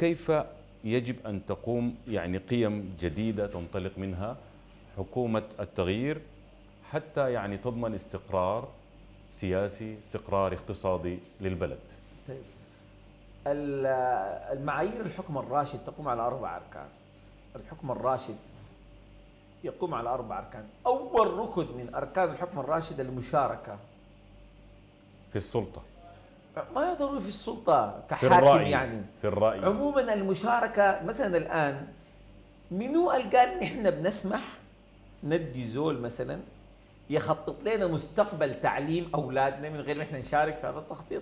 كيف يجب أن تقوم يعني قيم جديدة تنطلق منها حكومة التغيير حتى يعني تضمن استقرار سياسي، استقرار اقتصادي للبلد؟ طيب، المعايير الحكم الراشد تقوم على 4 أركان. الحكم الراشد يقوم على 4 أركان. أول ركن من أركان الحكم الراشد المشاركة في السلطة، ما ضروري في السلطة كحاكم، في الرأي يعني في الرأي عموما المشاركة. مثلا الآن منو قال نحن بنسمح ندي زول مثلا يخطط لنا مستقبل تعليم أولادنا من غير ما احنا نشارك في هذا التخطيط؟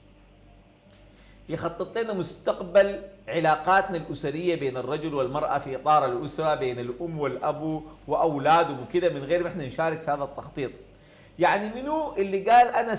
يخطط لنا مستقبل علاقاتنا الأسرية بين الرجل والمرأة في إطار الأسرة، بين الأم والأب وأولادهم وكذا، من غير ما احنا نشارك في هذا التخطيط. يعني منو اللي قال أنا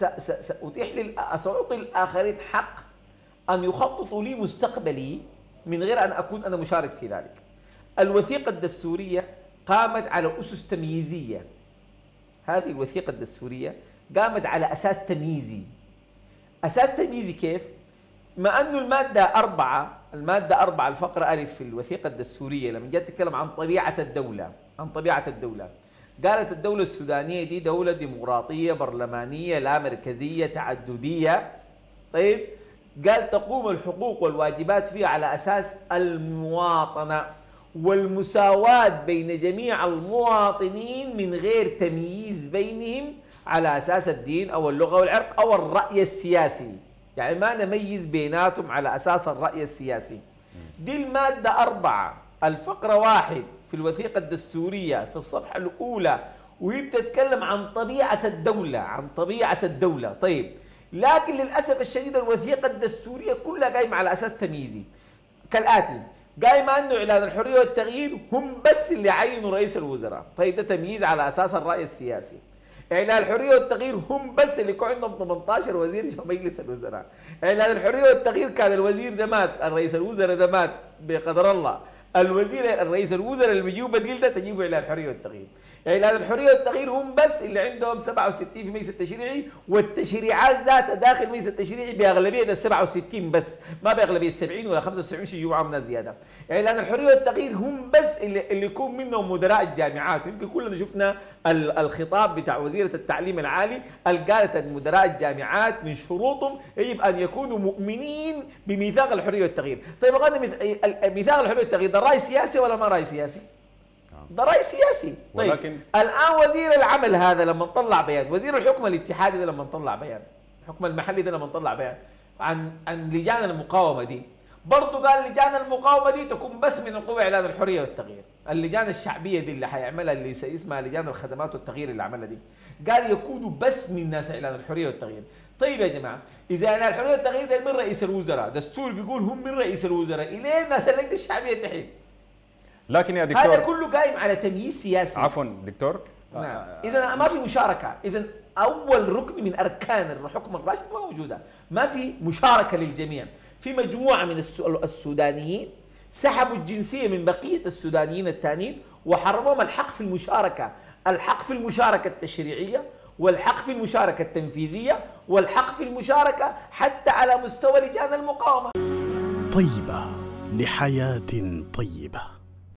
سأعطي الآخرين حق أن يخططوا لي مستقبلي من غير أن أكون أنا مشارك في ذلك؟ الوثيقة الدستورية قامت على أسس تمييزية. هذه الوثيقة الدستورية قامت على أساس تمييزي. أساس تمييزي كيف؟ ما أنه المادة 4 الفقرة ألف في الوثيقة الدستورية لما جت تتكلم عن طبيعة الدولة، قالت الدولة السودانية دي دولة ديمقراطية برلمانية لا مركزية تعددية. طيب، قال تقوم الحقوق والواجبات فيها على أساس المواطنة والمساواة بين جميع المواطنين من غير تمييز بينهم على أساس الدين أو اللغة والعرق أو الرأي السياسي. يعني ما نميز بيناتهم على أساس الرأي السياسي. دي المادة 4 الفقرة 1 في الوثيقة الدستورية في الصفحة الأولى، وهي بتتكلم عن طبيعة الدولة. طيب، لكن للأسف الشديد الوثيقة الدستورية كلها قايمة على أساس تمييزي كالآتي: قايمة أنه إعلان الحرية والتغيير هم بس اللي عينوا رئيس الوزراء. طيب، ده تمييز على أساس الرأي السياسي. إعلان الحرية والتغيير هم بس اللي يكون عندهم 18 وزير في مجلس الوزراء. إعلان الحرية والتغيير كان الوزير ده مات، الرئيس الوزراء ده مات بقدر الله، الرئيس الوزراء اللي بيجيبوا بديل ده تجيبوا إعلان الحرية والتغيير. إعلان الحرية والتغيير هم بس اللي عندهم 67 في مجلس التشريعي، والتشريعات ذاتها داخل مجلس التشريعي بأغلبية ال 67 بس، ما بأغلبية 70 ولا 75 يجوا معاهم ناس زيادة. إعلان الحرية والتغيير هم بس اللي يكون منهم مدراء الجامعات. يمكن كلنا شفنا الخطاب بتاع وزيرة التعليم العالي قالت أن مدراء الجامعات من شروطهم يجب أن يكونوا مؤمنين بميثاق الحرية والتغيير. طيب، ميثاق الحرية والتغيير ده رأي سياسي ولا ما رأي سياسي؟ ده رأي سياسي. طيب، ولكن الآن وزير العمل هذا لما طلع بيان، وزير الحكم الاتحادي ده لما طلع بيان، الحكم المحلي ده لما طلع بيان عن لجان المقاومة دي، برضه قال لجان المقاومة دي تكون بس من قوى إعلان الحرية والتغيير. اللجان الشعبية دي اللي حيعملها اللي اسمها لجان الخدمات والتغيير اللي عملها دي، قال يكونوا بس من ناس إعلان الحرية والتغيير. طيب يا جماعة، إذا إعلان الحرية والتغيير ده من رئيس الوزراء، دستور بيقول هم من رئيس الوزراء، إليه ناس اللجنة الشعبية تحت. لكن يا دكتور هذا كله قايم على تمييز سياسي. عفوا دكتور، نعم. إذا ما في مشاركة. إذا أول ركن من أركان الحكم الراشد ما موجودة، ما في مشاركة للجميع. في مجموعة من السودانيين سحبوا الجنسية من بقية السودانيين الثانيين وحرموهم الحق في المشاركة، الحق في المشاركة التشريعية والحق في المشاركة التنفيذية والحق في المشاركة حتى على مستوى لجان المقاومة. طيبة لحياة طيبة.